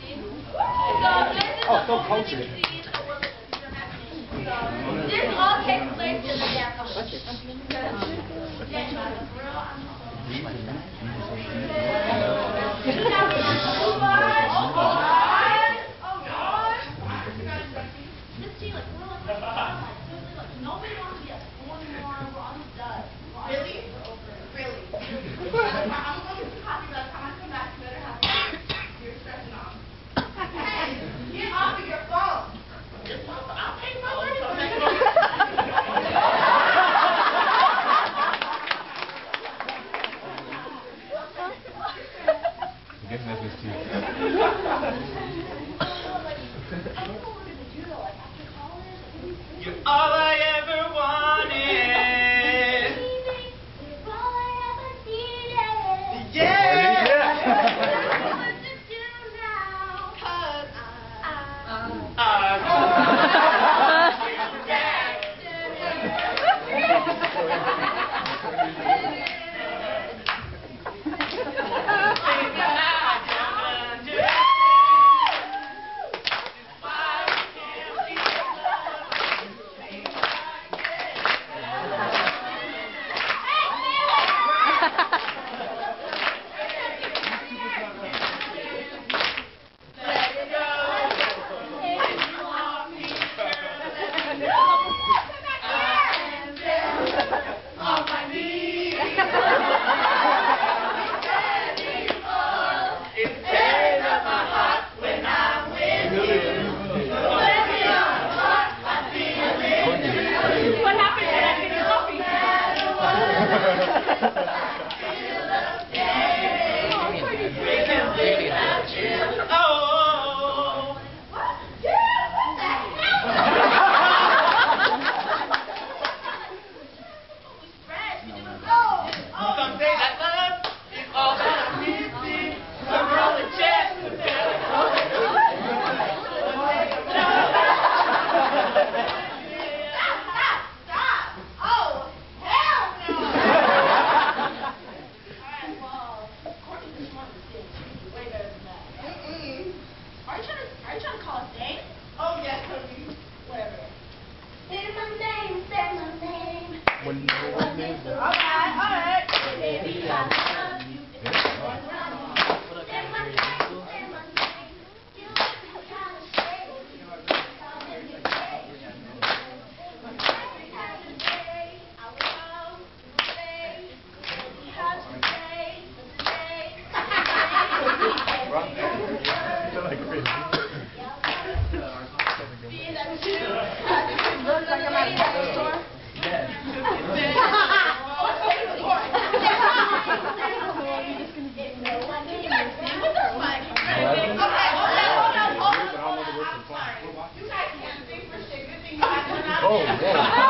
Oh, so cultured. This all takes place in the dance. Nobody wants to be a phone anymore. We're almost done. Really? Really? I'm going to copy by the time I come back. You better have you're stressing off. Hey, get off of your phone. I'll pay my money for it. I'm getting this too. You're all I ever wanted. You're all I ever needed. Yeah. What to do now? 'Cause what happened when I get coffee? Oh. What? Yeah, what the hell? Some days I love is all that I'm missing. I'm rolling chest. Stop! Oh, hell no! Alright, well, Courtney just wanted to say way better than that. Are you trying to call us names? Oh, yes, Courtney. Whatever. Say my name, say my name. Alright. Baby, I love you. Say my name, say my name. You gotta say Oh, yeah.